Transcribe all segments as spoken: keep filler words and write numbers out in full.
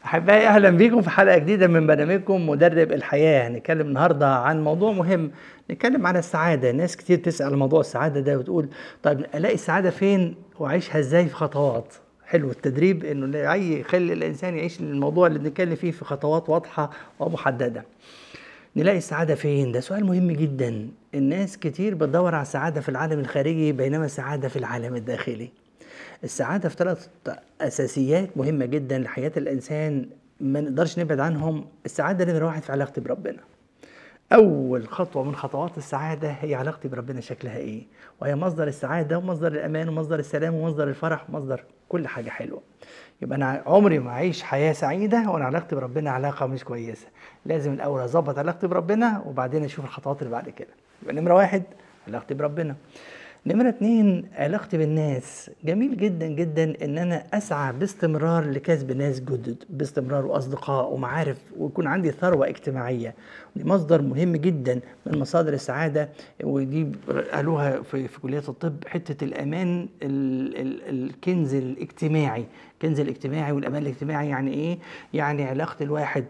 أحبائي أهلا بيكم في حلقة جديدة من برنامجكم مدرب الحياة. هنتكلم النهاردة عن موضوع مهم، نتكلم عن السعادة. ناس كتير تسأل موضوع السعادة ده وتقول طيب ألاقي السعادة فين وأعيشها إزاي في خطوات. حلو التدريب إنه يخلي الإنسان يعيش الموضوع اللي بنتكلم فيه في خطوات واضحة ومحددة. نلاقي السعادة فين؟ ده سؤال مهم جدا. الناس كتير بتدور على السعادة في العالم الخارجي بينما السعادة في العالم الداخلي. السعادة في ثلاث أساسيات مهمة جدا لحياة الإنسان ما نقدرش نبعد عنهم. السعادة نمرة واحد في علاقتي بربنا. أول خطوة من خطوات السعادة هي علاقتي بربنا شكلها إيه، وهي مصدر السعادة ومصدر الأمان ومصدر السلام ومصدر الفرح ومصدر كل حاجة حلوة. يبقى أنا عمري ما أعيش حياة سعيدة وأنا علاقتي بربنا علاقة مش كويسة. لازم الأول أظبط علاقتي بربنا وبعدين أشوف الخطوات اللي بعد كده. يبقى نمرة واحد علاقتي بربنا. نمرة اتنين علاقتي بالناس. جميل جدا جدا ان انا اسعى باستمرار لكسب ناس جدد باستمرار، واصدقاء ومعارف، ويكون عندي ثروة اجتماعية. دي مصدر مهم جدا من مصادر السعادة، ودي قالوها في, في كلية الطب حتة الامان ال ال الكنز الاجتماعي. الكنز الاجتماعي والامان الاجتماعي يعني ايه؟ يعني علاقة الواحد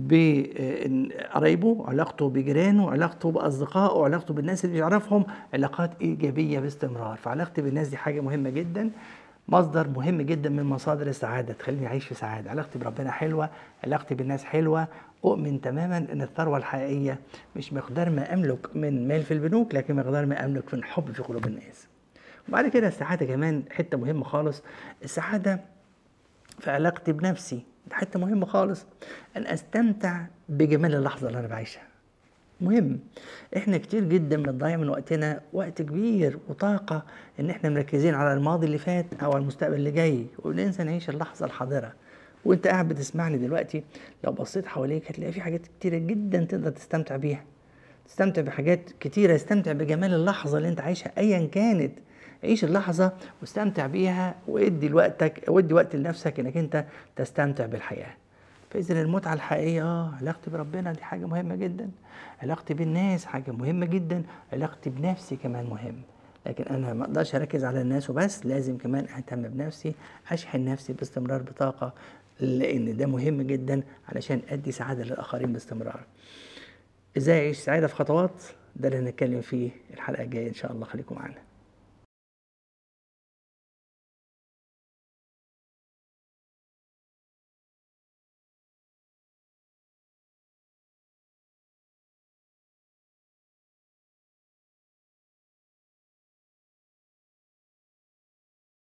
بقرايبه، علاقته بجيرانه، علاقته باصدقائه، علاقته بالناس اللي بيعرفهم، علاقات ايجابيه باستمرار. فعلاقتي بالناس دي حاجه مهمه جدا، مصدر مهم جدا من مصادر السعاده، تخليني اعيش في سعاده. علاقتي بربنا حلوه، علاقتي بالناس حلوه، اؤمن تماما ان الثروه الحقيقيه مش مقدار ما املك من مال في البنوك، لكن مقدار ما املك من حب في قلوب الناس. وبعد كده السعاده كمان حته مهمه خالص، السعاده في علاقتي بنفسي. ده حته مهمه خالص، ان استمتع بجمال اللحظه اللي انا بعيشها. مهم. احنا كتير جدا بنضيع من وقتنا وقت كبير وطاقه ان احنا مركزين على الماضي اللي فات او على المستقبل اللي جاي، وننسى نعيش اللحظه الحاضره. وانت قاعد بتسمعني دلوقتي لو بصيت حواليك هتلاقي في حاجات كتيره جدا تقدر تستمتع بيها. تستمتع بحاجات كتيره، استمتع بجمال اللحظه اللي انت عايشها ايا كانت. عيش اللحظه واستمتع بيها، وادي لوقتك وادي وقت لنفسك انك انت تستمتع بالحياه. فاذا المتعه الحقيقيه اه علاقتي بربنا دي حاجه مهمه جدا، علاقتي بالناس حاجه مهمه جدا، علاقتي بنفسي كمان مهم. لكن انا ما اقدرش اركز على الناس وبس، لازم كمان اهتم بنفسي، اشحن نفسي باستمرار بطاقه، لان ده مهم جدا علشان ادي سعاده للاخرين باستمرار. ازاي اعيش سعاده في خطوات؟ ده اللي هنتكلم فيه الحلقه الجايه ان شاء الله. خليكم معانا.